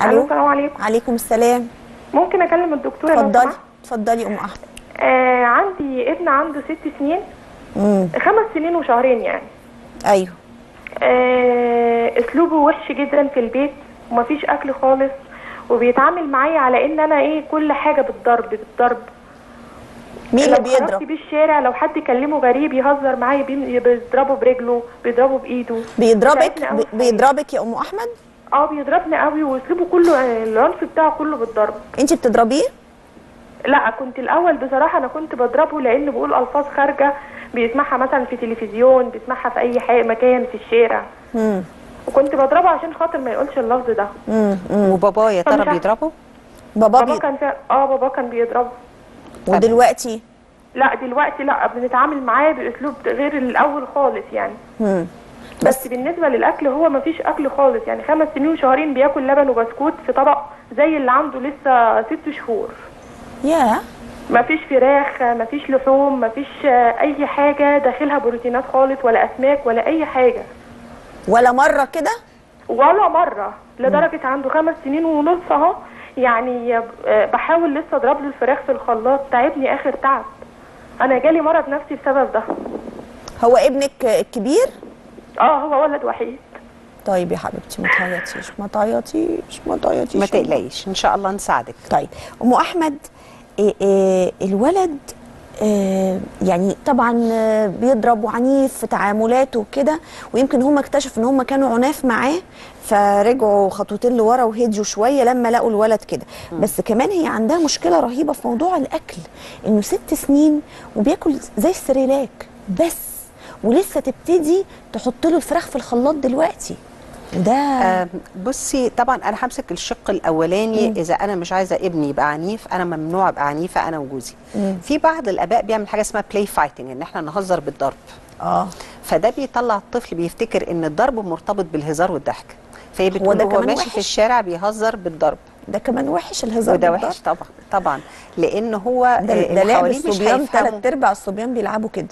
الو. السلام عليكم. عليكم السلام. ممكن اكلم الدكتوره لو اتفضلي سمحت؟ اتفضلي ام احمد. عندي ابن عنده 6 سنين. 5 سنين وشهرين يعني. ايوه. اسلوبه وحش جدا في البيت ومفيش اكل خالص، وبيتعامل معايا على ان انا كل حاجه بالضرب. مين اللي لو خرجت بيضرب؟ بيه الشارع لو حد كلمه غريب يهزر معايا بيضربه برجله، بيضربه بايده. بيضربك يا ام احمد؟ بيضربني قوي، واسلوبه كله العنف بتاعه كله بالضرب. انت بتضربيه؟ لا، كنت الاول بصراحه انا كنت بضربه لانه بيقول الفاظ خارجه بيسمعها مثلا في تلفزيون، بيسمعها في اي مكان في الشارع. وكنت بضربه عشان خاطر ما يقولش اللفظ ده. وبابا يا ترى بيضربه؟ بابا كان بيضربه. ودلوقتي؟ لا دلوقتي لا، بنتعامل معاه باسلوب غير الاول خالص يعني. بس بالنسبه للاكل هو ما فيش اكل خالص يعني. 5 سنين وشهرين بياكل لبن وبسكوت في طبق زي اللي عنده لسه 6 شهور. ياه. ما فيش فراخ، ما فيش لحوم، ما فيش اي حاجه داخلها بروتينات خالص، ولا اسماك ولا اي حاجه. ولا مره كده؟ ولا مره. لدرجه عنده 5 سنين ونص اهو يعني. بحاول لسه اضرب له الفراخ في الخلاط، تعبني اخر تعب. انا جالي مرض نفسي بسبب ده. هو ابنك الكبير؟ هو ولد وحيد. طيب يا حبيبتي ما تعيطيش. ما تقلقيش ان شاء الله نساعدك. طيب ام احمد، الولد يعني طبعا بيضرب وعنيف في تعاملاته وكده، ويمكن هم اكتشفوا ان هم كانوا عناف معاه فرجعوا خطوتين لورا وهديوا شويه لما لقوا الولد كده. بس كمان هي عندها مشكله رهيبه في موضوع الاكل، انه 6 سنين وبياكل زي السريلاك بس، ولسه تبتدي تحط له الفراخ في الخلاط دلوقتي. ده بصي طبعا انا همسك الشق الاولاني. اذا انا مش عايزه ابني يبقى عنيف، انا ممنوع ابقى عنيفه انا وجوزي. في بعض الاباء بيعمل حاجه اسمها بلاي فايتنج، ان احنا نهزر بالضرب. فده بيطلع الطفل بيفتكر ان الضرب مرتبط بالهزار والضحك، فهي بتقول هو ماشي في الشارع بيهزر بالضرب. ده كمان وحش الهزار وده وحش طبعا لان هو ده لعب الصبيان. 3/4 الصبيان بيلعبوا كده.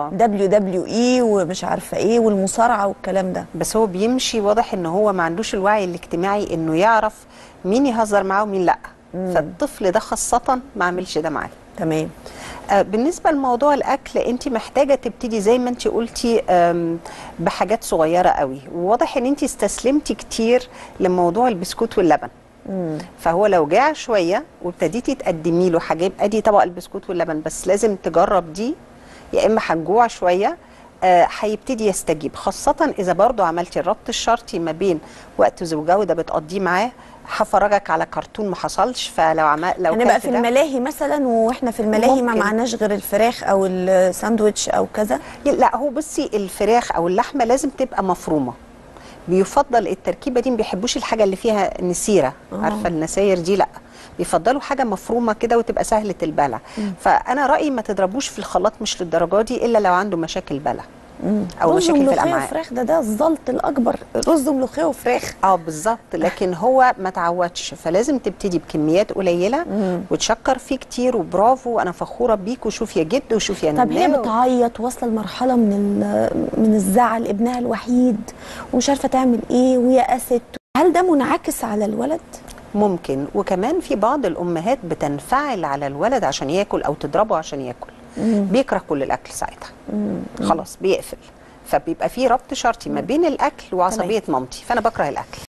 WWE ومش عارفه ايه والمصارعه والكلام ده. بس هو بيمشي واضح ان هو ما عندوش الوعي الاجتماعي انه يعرف مين يهزر معاه ومين لا. فالطفل ده خاصه ما عملش ده معاه. تمام. بالنسبه لموضوع الاكل، انت محتاجه تبتدي زي ما انت قلتي بحاجات صغيره قوي. وواضح ان انت استسلمتي كتير لموضوع البسكوت واللبن. فهو لو جاع شويه وابتديتي تقدمي له حاجات، ادي طبق البسكوت واللبن بس لازم تجرب دي، يا اما هتجوع شويه هيبتدي يستجيب، خاصه اذا برضو عملتي الربط الشرطي ما بين وقت وجوده بتقضيه معاه. هفرجك على كرتون ما حصلش، فلو هنبقى في الملاهي مثلا، واحنا في الملاهي ما معناش غير الفراخ او الساندوتش او كذا. لا هو بصي الفراخ او اللحمه لازم تبقى مفرومه. بيفضل التركيبه دي، ما بيحبوش الحاجه اللي فيها نسيره. عارفه النساير دي؟ لا، بيفضلوا حاجه مفرومه كده وتبقى سهله البلع. فانا رايي ما تضربوش في الخلاط مش للدرجه دي، الا لو عنده مشاكل بلع او مشاكل في الامعاء. رز وفراخ ده الزلط الاكبر، رز وملوخيه وفراخ. بالظبط. لكن هو ما تعودش، فلازم تبتدي بكميات قليله وتشكر فيه كتير. وبرافو، انا فخوره بيك، وشوف يا جد وشوف يا نناه. طب هي بتعيط واصله لمرحله من الزعل، ابنها الوحيد ومش عارفه تعمل ايه ويأست. هل ده منعكس على الولد؟ ممكن. وكمان في بعض الامهات بتنفعل على الولد عشان ياكل او تضربه عشان ياكل. بيكره كل الاكل ساعتها. خلاص بيقفل. فبيبقى في ربط شرطي ما بين الاكل وعصبيه مامتي، فانا بكره الاكل.